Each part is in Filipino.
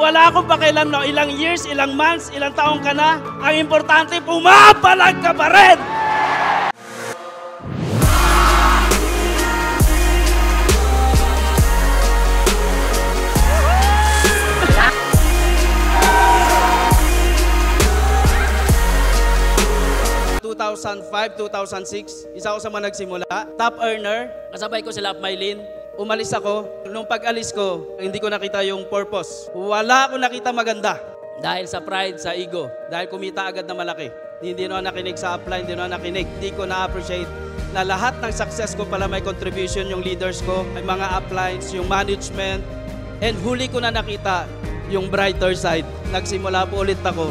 wala akong pakialam na ilang years, ilang months, ilang taong ka na. Ang importante, pumapalag ka pa rin! ...2005, 2006, isa ako sa mga nagsimula. Top earner, kasabay ko sila Mylene. Umalis ako. Nung pag-alis ko, hindi ko nakita yung purpose. Wala akong nakita maganda. Dahil sa pride, sa ego. Dahil kumita agad na malaki. Hindi na nakinig sa upline, hindi na nakinig. Hindi ko na-appreciate na lahat ng success ko pala may contribution yung leaders ko, may mga uplines, yung management. And huli ko na nakita yung brighter side. Nagsimula po ulit ako.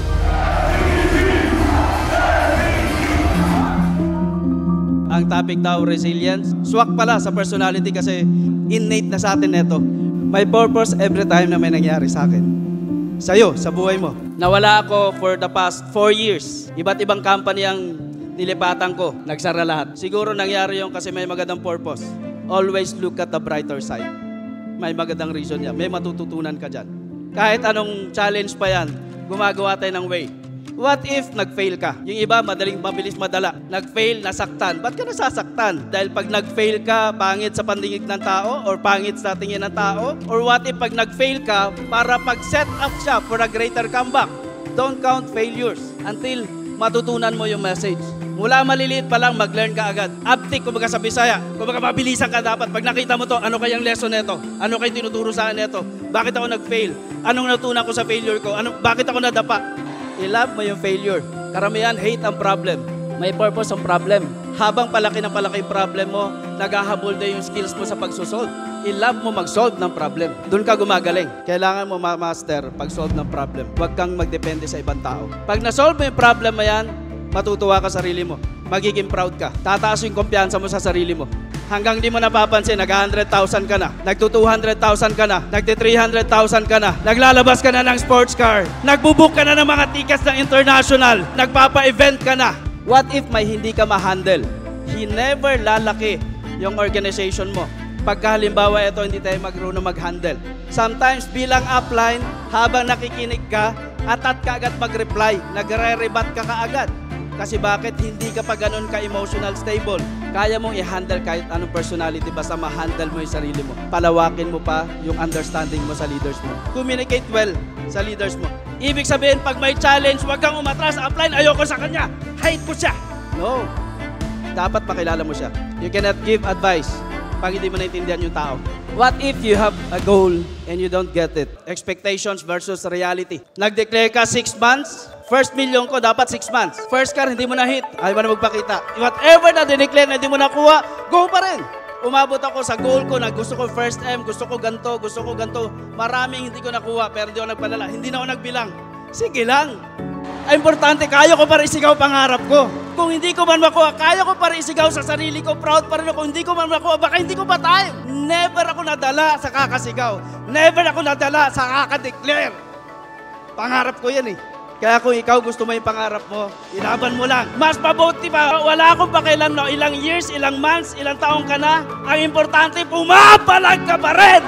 Ang topic daw, resilience. Swak pala sa personality kasi innate na sa atin neto. May purpose every time na may nangyari sa akin. Sa'yo, sa buhay mo. Nawala ako for the past 4 years. Iba't ibang company ang nilipatan ko. Nagsara lahat. Siguro nangyari yung kasi may magandang purpose. Always look at the brighter side. May magandang reason yan. May matututunan ka dyan. Kahit anong challenge pa yan, gumagawa tayo ng way. What if nag-fail ka? Yung iba, mabilis madala. Nag-fail, nasaktan. Ba't ka nasasaktan? Dahil pag nag-fail ka, pangit sa pandinig ng tao or pangit sa tingin ng tao? Or what if pag nag-fail ka, para pag-set up siya for a greater comeback? Don't count failures until matutunan mo yung message. Mula maliliit pa lang, mag-learn ka agad. Uptick, kumbaga sa Bisaya. Kumbaga mabilisan ka dapat. Pag nakita mo to, ano kayang lesson neto? Ano kayang tinuturo sa akin neto? Bakit ako nag-fail? Anong natutunan ko sa failure ko? Bakit ako nadapa? I-love mo yung failure. Karamihan, hate ang problem. May purpose ang problem. Habang palaki ng palaki problem mo, naghahabol din yung skills mo sa pagsosolve. I-love mo mag-solve ng problem. Doon ka gumagaling. Kailangan mo ma-master pag-solve ng problem. Huwag kang magdepende sa ibang tao. Pag na-solve mo yung problem mo yan, matutuwa ka sa sarili mo. Magiging proud ka. Tataas yung kumpiyansa mo sa sarili mo. Hanggang di mo napapansin, nag-100,000 ka na, nagto-200,000 ka na, nagti-300,000 ka na, naglalabas ka na ng sports car, nagbubook ka na ng mga tickets ng international, nagpapa-event ka na. What if may hindi ka ma-handle? Never lalaki yung organization mo. Pagka halimbawa ito, hindi tayo marunong mag-handle. Sometimes bilang upline, habang nakikinig ka, atat ka agad mag-reply, nagre-rebat ka kaagad. Kasi bakit hindi ka pa ganun ka-emotional stable? Kaya mong i-handle kahit anong personality basta ma-handle mo yung sarili mo. Palawakin mo pa yung understanding mo sa leaders mo. Communicate well sa leaders mo. Ibig sabihin, pag may challenge, huwag kang umatras sa upline, ayoko sa kanya, hate ko siya. No. Dapat makilala mo siya. You cannot give advice pag hindi mo naintindihan yung tao. What if you have a goal and you don't get it? Expectations versus reality. Nag-declare ka 6 months, first million ko dapat 6 months. First car, hindi mo na hit, ayaw mo na magpakita. Whatever na dineclare na hindi mo nakuha, go pa rin. Umabot ako sa goal ko na gusto ko first M, gusto ko ganto, gusto ko ganto. Maraming hindi ko nakuha, pero hindi ako nagpalala. Hindi na ako nagbilang. Sige lang. Ang importante, kaya ko pa rin isigaw pangarap ko. Kung hindi ko man makuha, kaya ko pa rin isigaw sa sarili ko. Proud pa rin ako. Kung hindi ko man makuha, baka hindi ko pa tayo. Never ako nadala sa kakasigaw. Never ako nadala sa kakadeclare. Pangarap ko yan eh. Kaya kung ikaw gusto mo yung pangarap mo, ilaban mo lang. Mas mabuti pa, wala akong pakialam na ilang years, ilang months, ilang taong ka na. Ang importante, pumapalag ka pa rin!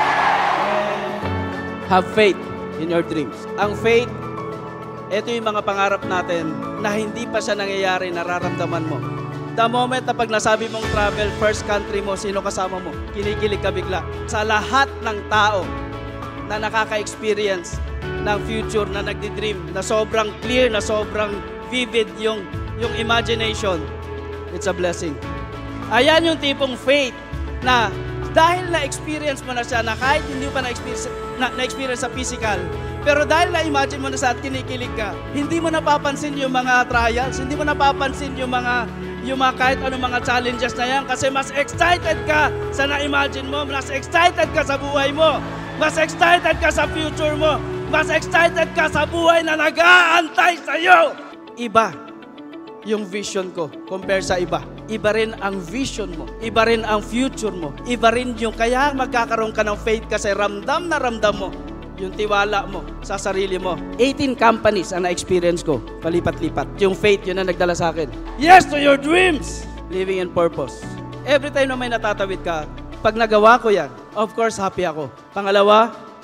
Have faith in your dreams. Ang faith, ito yung mga pangarap natin na hindi pa siya nangyayari, nararamdaman mo. The moment na pag nasabi mong travel, first country mo, sino kasama mo? Kinikilig ka bigla. Sa lahat ng tao na nakaka-experience ng future, na nagdi-dream, na sobrang clear, na sobrang vivid yung imagination, it's a blessing. Ayan yung tipong faith na dahil na-experience mo na siya, na kahit hindi mo pa na-experience sa physical, pero dahil na-imagine mo na sa at kinikilig ka, hindi mo napapansin yung mga trials, hindi mo napapansin yung mga kahit anong mga challenges na yan, kasi mas excited ka sa na-imagine mo, mas excited ka sa buhay mo, mas excited ka sa future mo, mas excited ka sa buhay na nag-aantay sa'yo. Iba yung vision ko compare sa iba. Iba rin ang vision mo. Iba rin ang future mo. Iba rin yung kaya magkakaroon ka ng faith kasi ramdam na ramdam mo yung tiwala mo sa sarili mo. 18 companies ang na-experience ko. Palipat-lipat. Yung faith, yun ang nagdala sa akin. Yes to your dreams! Living in purpose. Every time na may natatawid ka, pag nagawa ko yan, of course, happy ako. Pangalawa,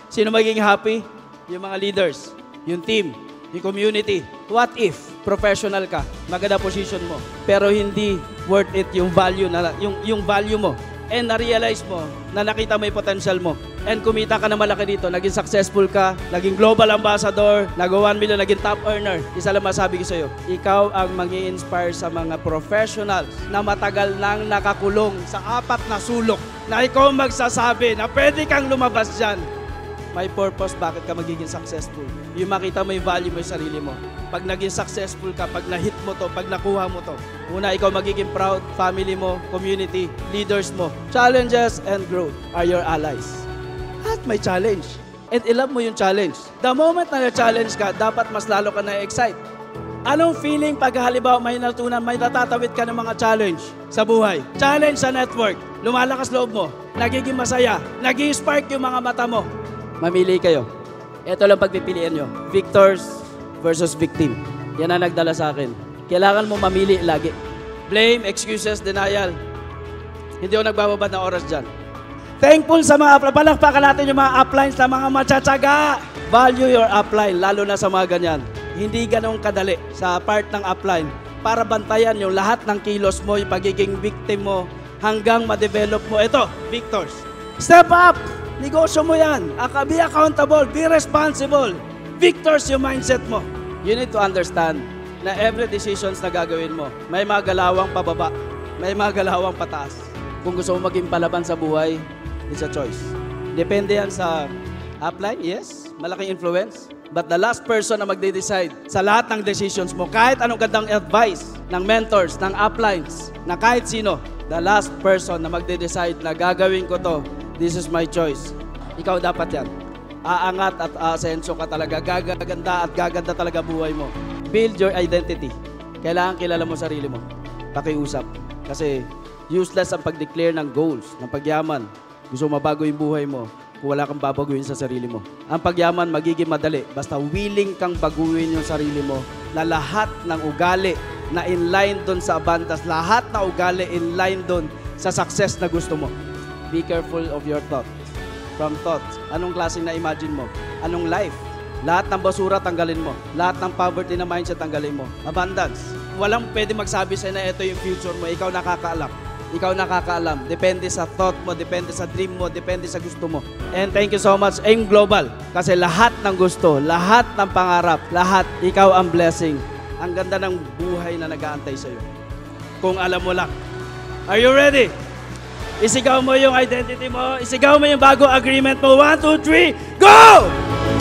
Sino magiging happy? Yung mga leaders, yung team, yung community. What if professional ka, maganda position mo, pero hindi worth it yung value yung value mo, and na-realize mo na nakita mo yung potential mo, and kumita ka na malaki dito, naging successful ka, naging global ambassador, nag-1 million, naging top earner. Isa lang masabi ko sa'yo, ikaw ang mag-i-inspire sa mga professionals na matagal nang nakakulong sa 4 na sulok, na ikaw magsasabi na pwede kang lumabas dyan. May purpose bakit ka magiging successful. Yung makita mo yung value mo yung sarili mo. Pag naging successful ka, pag na-hit mo to, pag nakuha mo to, una, ikaw magiging proud, family mo, community, leaders mo. Challenges and growth are your allies. At may challenge. And i-love mo yung challenge. The moment na na-challenge ka, dapat mas lalo ka na-excite. Anong feeling pag halimbawa may natutunan, may natatawid ka ng mga challenge sa buhay? Challenge sa network. Lumalakas loob mo. Nagiging masaya. Nag-i-spark yung mga mata mo. Mamili kayo. Ito lang pagpipilian nyo. Victors versus victim. Yan ang nagdala sa akin. Kailangan mo mamili lagi. Blame, excuses, denial. Hindi ako nagbababad ng oras dyan. Thankful sa mga palakpakan natin yung mga uplines na mga matsatsaga. Value your upline, lalo na sa mga ganyan. Hindi ganong kadali sa part ng upline para bantayan yung lahat ng kilos mo, yung pagiging victim mo hanggang ma-develop mo. Ito, victors. Step up! Negosyo mo yan. Be accountable. Be responsible. Victors yung mindset mo. You need to understand na every decisions na gagawin mo, may mga galawang pababa, may mga galawang pataas. Kung gusto mo maging palaban sa buhay, it's a choice. Depende yan sa upline, yes, malaking influence. But the last person na magde-decide sa lahat ng decisions mo, kahit anong gandang advice ng mentors, ng uplines, na kahit sino, the last person na magde-decide na gagawin ko to, this is my choice. Ikaw dapat yan. Aangat at asenso ka talaga. Gaganda at gaganda talaga buhay mo. Build your identity. Kailangan kilala mo sarili mo. Pakiusap. Kasi useless ang pag-declare ng goals, ng pagyaman. Gusto mabago yung buhay mo kung wala kang babaguhin sa sarili mo. Ang pagyaman magiging madali. Basta willing kang baguhin yung sarili mo na lahat ng ugali na inline doon sa abundance, lahat na ugali inline doon sa success na gusto mo. Be careful of your thoughts. From thoughts, anong klaseng na-imagine mo? Anong life? Lahat ng basura tanggalin mo. Lahat ng poverty na mindset tanggalin mo. Abundance. Walang pwede magsabi sa'yo na ito yung future mo. Ikaw nakakaalam. Ikaw nakakaalam. Depende sa thought mo, depende sa dream mo, depende sa gusto mo. And thank you so much, AIM Global. Kasi lahat ng gusto, lahat ng pangarap, lahat, ikaw ang blessing. Ang ganda ng buhay na nag-aantay sa'yo. Kung alam mo lang. Are you ready? Isigaw mo yung identity mo. Isigaw mo yung bago agreement mo. 1, 2, 3, go!